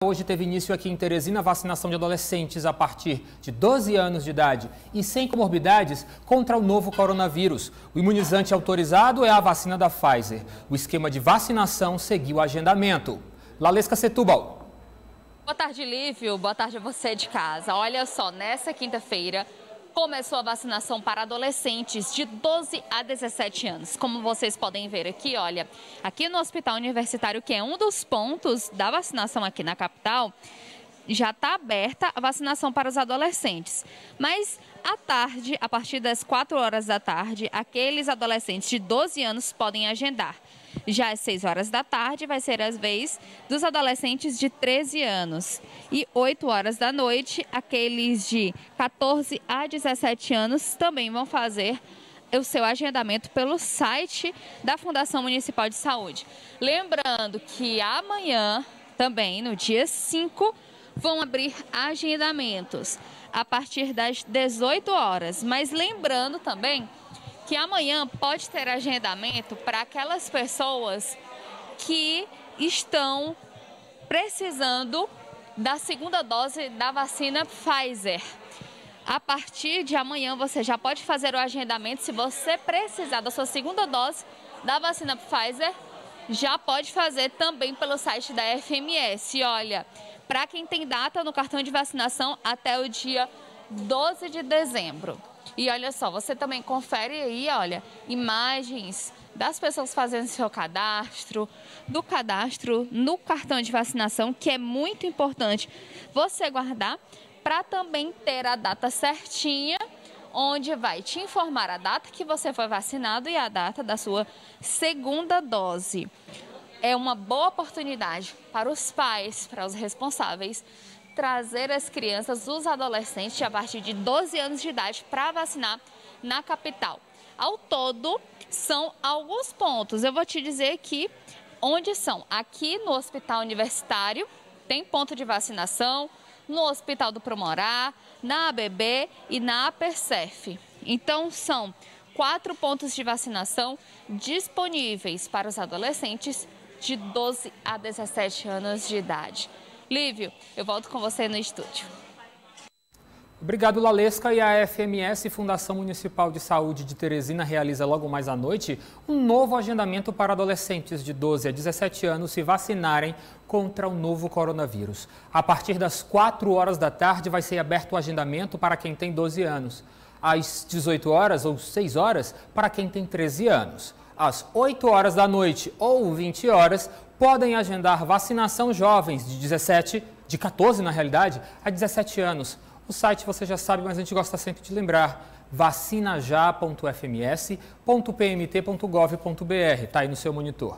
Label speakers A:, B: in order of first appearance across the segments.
A: Hoje teve início aqui em Teresina a vacinação de adolescentes a partir de 12 anos de idade e sem comorbidades contra o novo coronavírus. O imunizante autorizado é a vacina da Pfizer. O esquema de vacinação seguiu o agendamento. Lalesca Setúbal.
B: Boa tarde, Lívio. Boa tarde a você de casa. Olha só, nessa quinta-feira começou a vacinação para adolescentes de 12 a 17 anos. Como vocês podem ver aqui, olha, aqui no Hospital Universitário, que é um dos pontos da vacinação aqui na capital, já está aberta a vacinação para os adolescentes. Mas à tarde, a partir das 4 horas da tarde, aqueles adolescentes de 12 anos podem agendar. Já às 6 horas da tarde vai ser a vez dos adolescentes de 13 anos. E 8 horas da noite, aqueles de 14 a 17 anos também vão fazer o seu agendamento pelo site da Fundação Municipal de Saúde. Lembrando que amanhã, também no dia 5, vão abrir agendamentos a partir das 18 horas. Mas lembrando também que amanhã pode ter agendamento para aquelas pessoas que estão precisando da segunda dose da vacina Pfizer. A partir de amanhã você já pode fazer o agendamento. Se você precisar da sua segunda dose da vacina Pfizer, já pode fazer também pelo site da FMS. Olha, para quem tem data no cartão de vacinação até o dia 12 de dezembro. E olha só, você também confere aí, olha, imagens das pessoas fazendo seu cadastro, do cadastro no cartão de vacinação, que é muito importante você guardar para também ter a data certinha, onde vai te informar a data que você foi vacinado e a data da sua segunda dose. É uma boa oportunidade para os pais, para os responsáveis, trazer as crianças, os adolescentes a partir de 12 anos de idade para vacinar na capital. Ao todo, são alguns pontos. Eu vou te dizer aqui onde são. Aqui no Hospital Universitário tem ponto de vacinação, no Hospital do Promorá, na ABB e na APERCEF. Então, são 4 pontos de vacinação disponíveis para os adolescentes de 12 a 17 anos de idade. Lívio, eu volto com você no estúdio.
A: Obrigado, Lalesca. E a FMS, Fundação Municipal de Saúde de Teresina, realiza logo mais à noite um novo agendamento para adolescentes de 12 a 17 anos se vacinarem contra o novo coronavírus. A partir das 4 horas da tarde vai ser aberto o agendamento para quem tem 12 anos. Às 18 horas ou 6 horas para quem tem 13 anos. Às 8 horas da noite ou 20 horas, podem agendar vacinação jovens de 14 na realidade, a 17 anos. O site você já sabe, mas a gente gosta sempre de lembrar, vacinajá.fms.pmt.gov.br, tá aí no seu monitor.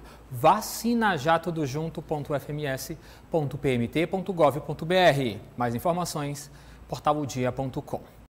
A: vacinajatudojunto.fms.pmt.gov.br. Mais informações, portalodia.com.